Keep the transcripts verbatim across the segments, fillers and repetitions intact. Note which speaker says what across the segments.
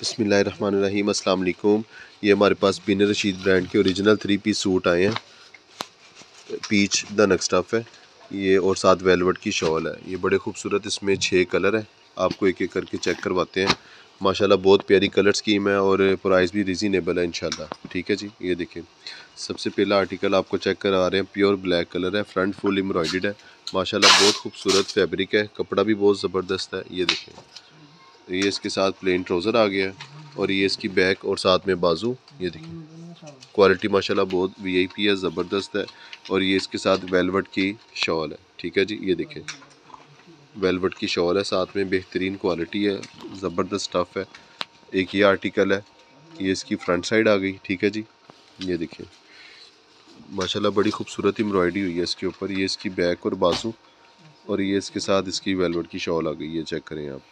Speaker 1: बिस्मिल्लाहिर्रहमानिर्रहीम, अस्सलाम वालेकुम। ये हमारे पास बिन रशीद ब्रांड के ओरिजिनल थ्री पीस सूट आए हैं। पीच द नेक स्टफ है ये और साथ वेलवेट की शॉल है। ये बड़े खूबसूरत, इसमें छः कलर है। आपको एक एक करके चेक करवाते हैं। माशाल्लाह बहुत प्यारी कलर स्कीम है और प्राइस भी रिजनेबल है इंशाल्लाह। ठीक है जी, ये देखें। सबसे पहला आर्टिकल आपको चेक करा रहे हैं। प्योर ब्लैक कलर है, फ्रंट फुल एम्ब्रॉयडर्ड है। माशाल्लाह बहुत खूबसूरत फैब्रिक है, कपड़ा भी बहुत ज़बरदस्त है। ये देखें, ये इसके साथ प्लेन ट्राउज़र आ गया है और ये इसकी बैक और साथ में बाजू। ये देखिए, क्वालिटी माशाल्लाह बहुत वीआईपी है, ज़बरदस्त है। और ये इसके साथ वेलवेट की शॉल है। ठीक है जी, ये देखें, वेलवेट की शॉल है, साथ में बेहतरीन क्वालिटी है, ज़बरदस्त स्टफ़ है। एक ये आर्टिकल है, ये इसकी फ्रंट साइड आ गई। ठीक है जी, ये देखिए, माशाल्लाह बड़ी खूबसूरत एम्ब्रॉयडरी हुई है इसके ऊपर। ये इसकी बैक और बाजू और ये इसके साथ इसकी वेलवेट की शॉल आ गई। ये चेक करें आप,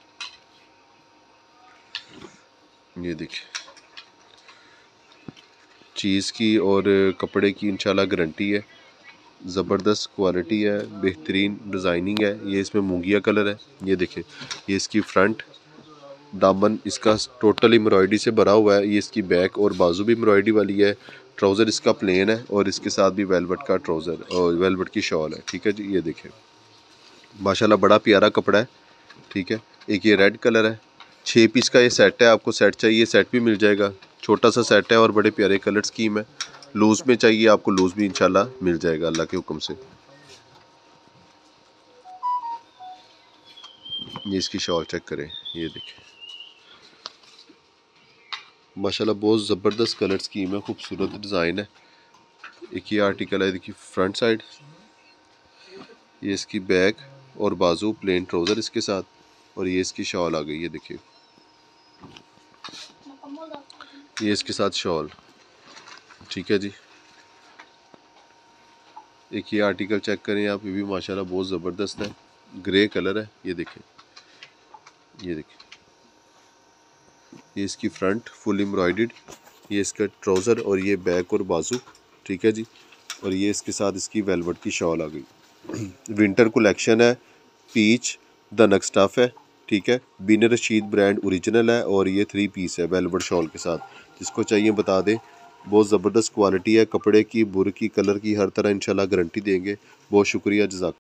Speaker 1: ये देखिए, चीज़ की और कपड़े की इंशाल्लाह गारंटी है। ज़बरदस्त क्वालिटी है, बेहतरीन डिज़ाइनिंग है। ये इसमें मूंगिया कलर है। ये देखें, ये इसकी फ्रंट दामन इसका टोटल एम्ब्रॉयडरी से भरा हुआ है। ये इसकी बैक और बाजू भी एम्ब्रॉयडरी वाली है। ट्राउज़र इसका प्लेन है और इसके साथ भी वेलवेट का ट्राउज़र और वेलवेट की शॉल है। ठीक है जी, ये देखें, माशाल्लाह बड़ा प्यारा कपड़ा है। ठीक है, एक ये रेड कलर है। छः पीस का ये सेट है। आपको सेट चाहिए सेट भी मिल जाएगा। छोटा सा सेट है और बड़े प्यारे कलर स्कीम है। लूज़ में चाहिए आपको, लूज़ भी इंशाल्लाह मिल जाएगा अल्लाह के हुक्म से। ये इसकी शॉल चेक करें, ये देखें, माशाल्लाह बहुत ज़बरदस्त कलर स्कीम है, खूबसूरत डिज़ाइन है। एक ये आर्टिकल है, देखिए फ्रंट साइड, ये इसकी बैक और बाजू, प्लेन ट्राउज़र इसके साथ और ये इसकी शॉल आ गई। ये देखिए, ये इसके साथ शॉल। ठीक है जी, एक ये आर्टिकल चेक करें आप, ये भी माशाल्लाह बहुत ज़बरदस्त है, ग्रे कलर है। ये देखें, ये देखें, ये इसकी फ्रंट फुल एम्ब्रॉयडर्ड, ये इसका ट्राउज़र और ये बैक और बाजू। ठीक है जी, और ये इसके साथ इसकी वेलवेट की शॉल आ गई। विंटर कलेक्शन है, पीच द नेक स्टफ है। ठीक है, बिन रशीद ब्रांड ओरिजिनल है और ये थ्री पीस है वेलवेट शॉल के साथ। जिसको चाहिए बता दें, बहुत ज़बरदस्त क्वालिटी है कपड़े की, बुर की, कलर की, हर तरह इंशाल्लाह गारंटी देंगे। बहुत शुक्रिया, जज़ाक।